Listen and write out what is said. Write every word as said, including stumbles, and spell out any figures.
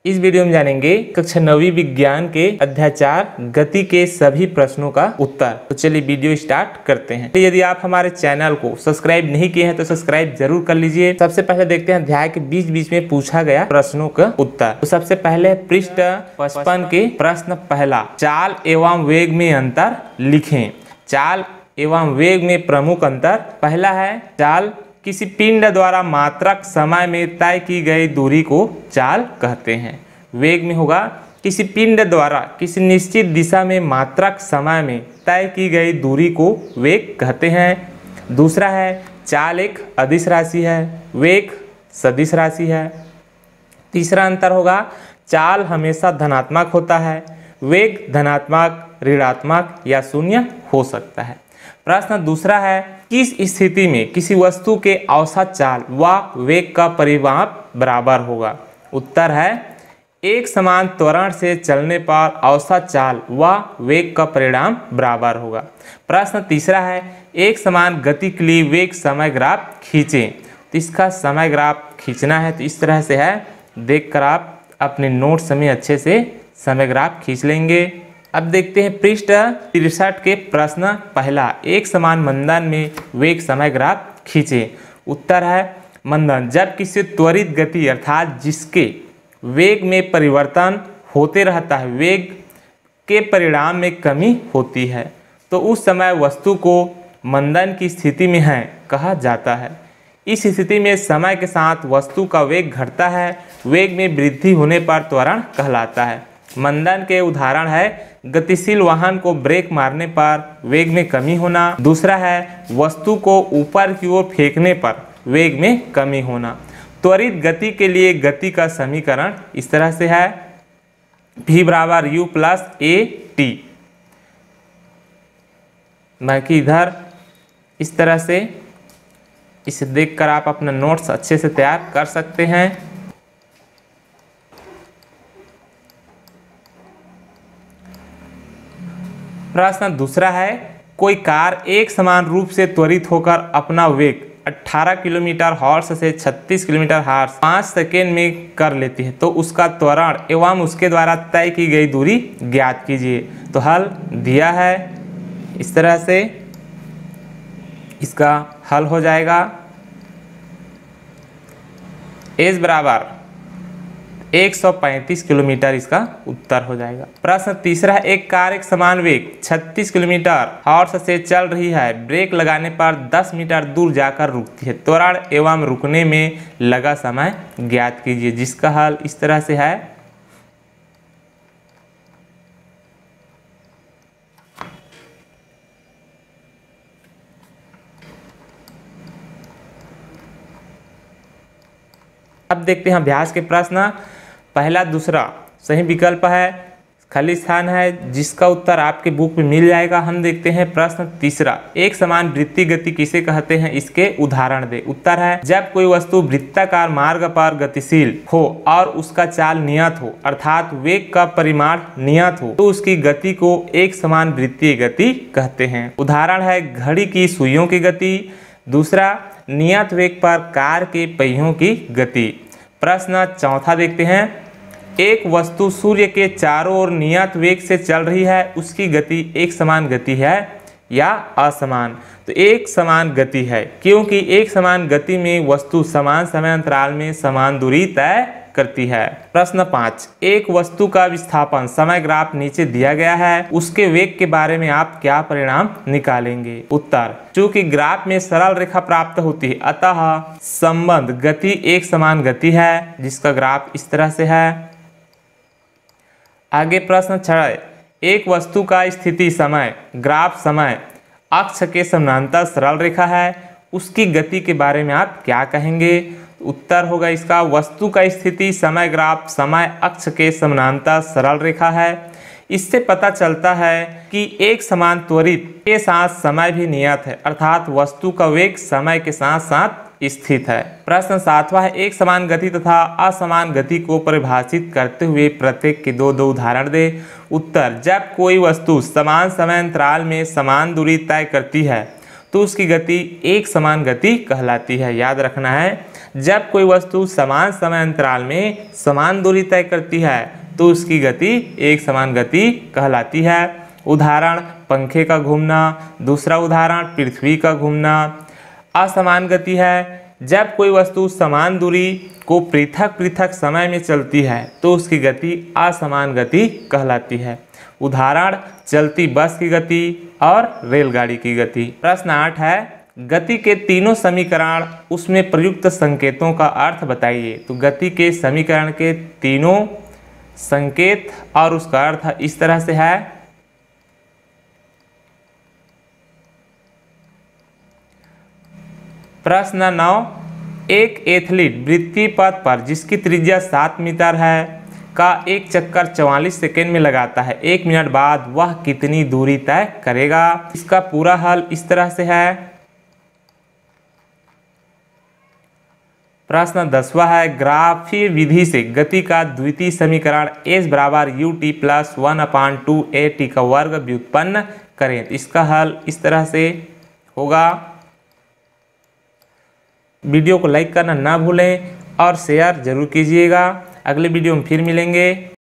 इस वीडियो में जानेंगे कक्षा नवीं विज्ञान के अध्याय चार गति के सभी प्रश्नों का उत्तर। तो चलिए वीडियो स्टार्ट करते हैं। तो यदि आप हमारे चैनल को सब्सक्राइब नहीं किए हैं तो सब्सक्राइब जरूर कर लीजिए। सबसे पहले देखते हैं अध्याय के बीच बीच में पूछा गया प्रश्नों का उत्तर। तो सबसे पहले पृष्ठ पचपन के प्रश्न पहला, चाल एवं वेग में अंतर लिखें। चाल एवं वेग में प्रमुख अंतर। पहला है, चाल किसी पिंड द्वारा मात्रक समय में तय की गई दूरी को चाल कहते हैं। वेग में होगा किसी पिंड द्वारा किसी निश्चित दिशा में मात्रक समय में तय की गई दूरी को वेग कहते हैं। दूसरा है, चाल एक अदिश राशि है, वेग सदिश राशि है। तीसरा अंतर होगा, चाल हमेशा धनात्मक होता है, वेग धनात्मक, ऋणात्मक या शून्य हो सकता है। प्रश्न दूसरा है, किस स्थिति में किसी वस्तु के औसत चाल व वेग का परिमाप बराबर होगा। उत्तर है, एक समान त्वरण से चलने पर औसत चाल व वेग का परिणाम बराबर होगा। प्रश्न तीसरा है, एक समान गति के लिए वेग समय ग्राफ खींचें। तो इसका समय ग्राफ खींचना है तो इस तरह से है, देखकर आप अपने नोट्स में अच्छे से समय ग्राफ खींच लेंगे। अब देखते हैं पृष्ठ तिरसठ के प्रश्न पहला, एक समान मंदन में वेग समय ग्राफ खींचे। उत्तर है, मंदन जब किसी त्वरित गति अर्थात जिसके वेग में परिवर्तन होते रहता है, वेग के परिणाम में कमी होती है, तो उस समय वस्तु को मंदन की स्थिति में है कहा जाता है। इस स्थिति में समय के साथ वस्तु का वेग घटता है, वेग में वृद्धि होने पर त्वरण कहलाता है। मंदन के उदाहरण है, गतिशील वाहन को ब्रेक मारने पर वेग में कमी होना। दूसरा है, वस्तु को ऊपर की ओर फेंकने पर वेग में कमी होना। त्वरित गति के लिए गति का समीकरण इस तरह से है, v बराबर यू प्लस ए टी। बाकी इधर इस तरह से इसे देखकर आप अपना नोट्स अच्छे से तैयार कर सकते हैं। प्रश्न दूसरा है, कोई कार एक समान रूप से त्वरित होकर अपना वेग अठारह किलोमीटर हॉर्स से छत्तीस किलोमीटर हॉर्स पाँच सेकेंड में कर लेती है, तो उसका त्वरण एवं उसके द्वारा तय की गई दूरी ज्ञात कीजिए। तो हल दिया है इस तरह से, इसका हल हो जाएगा एज बराबर एक सौ पैंतीस किलोमीटर, इसका उत्तर हो जाएगा। प्रश्न तीसरा है, एक कार एक समान वेग छत्तीस किलोमीटर हॉर्स से चल रही है, ब्रेक लगाने पर दस मीटर दूर जाकर रुकती है, त्वरण एवं रुकने में लगा समय ज्ञात कीजिए। जिसका हल इस तरह से है, अब देखते हैं अभ्यास के प्रश्न। पहला दूसरा सही विकल्प है, खाली स्थान है जिसका उत्तर आपके बुक में मिल जाएगा। हम देखते हैं प्रश्न तीसरा, एक समान वृत्तीय गति किसे कहते हैं, इसके उदाहरण दे। उत्तर है, जब कोई वस्तु वृत्ताकार मार्ग पर गतिशील हो और उसका चाल नियत हो अर्थात वेग का परिमाण नियत हो, तो उसकी गति को एक समान वृत्तीय गति कहते हैं। उदाहरण है, घड़ी की सुइयों की गति। दूसरा, नियत वेग पर कार के पहियों की गति। प्रश्न चौथा देखते हैं, एक वस्तु सूर्य के चारों ओर नियत वेग से चल रही है, उसकी गति एक समान गति है या असमान। तो एक समान गति है, क्योंकि एक समान गति में वस्तु समान समय अंतराल में समान दूरी तय करती है। प्रश्न पाँच, एक वस्तु का विस्थापन समय ग्राफ नीचे दिया गया है, उसके वेग के बारे में आप क्या परिणाम निकालेंगे। उत्तर, चूंकि ग्राफ में सरल रेखा प्राप्त होती है अतः संबंध गति एक समान गति है, जिसका ग्राफ इस तरह से है। आगे प्रश्न छह, एक वस्तु का स्थिति समय ग्राफ समय अक्ष के समानांतर सरल रेखा है, उसकी गति के बारे में आप क्या कहेंगे। उत्तर होगा इसका, वस्तु का स्थिति समय ग्राफ समय अक्ष के समानांतर सरल रेखा है। इससे पता चलता है कि एक समान त्वरित के साथ समय भी नियत है, अर्थात वस्तु का वेग समय के साथ साथ स्थित है। प्रश्न सातवां है, एक समान गति तथा असमान गति को परिभाषित करते हुए प्रत्येक के दो दो उदाहरण दे। उत्तर, जब कोई वस्तु समान समय अंतराल में समान दूरी तय करती है तो उसकी गति एक समान गति कहलाती है। याद रखना है, जब कोई वस्तु समान समय अंतराल में समान दूरी तय करती है तो उसकी गति एक समान गति कहलाती है। उदाहरण पंखे का घूमना। दूसरा उदाहरण पृथ्वी का घूमना। असमान गति है जब कोई वस्तु समान दूरी को पृथक पृथक समय में चलती है तो उसकी गति असमान गति कहलाती है। उदाहरण चलती बस की गति और रेलगाड़ी की गति। प्रश्न आठ है गति के तीनों समीकरण उसमें प्रयुक्त संकेतों का अर्थ बताइए। तो गति के समीकरण के तीनों संकेत और उसका अर्थ इस तरह से है। प्रश्न नौ, एक एथलीट वृत्तीय पथ पर जिसकी त्रिज्या सात मीटर है का एक चक्कर चौवालीस सेकेंड में लगाता है, एक मिनट बाद वह कितनी दूरी तय करेगा। इसका पूरा हल इस तरह से है। प्रश्न दसवां है ग्राफीय विधि से गति का द्वितीय समीकरण एस बराबर U T plus one upon two A T का वर्ग व्युत्पन्न करें। इसका हल इस तरह से होगा। वीडियो को लाइक करना ना भूलें और शेयर जरूर कीजिएगा। अगले वीडियो में फिर मिलेंगे।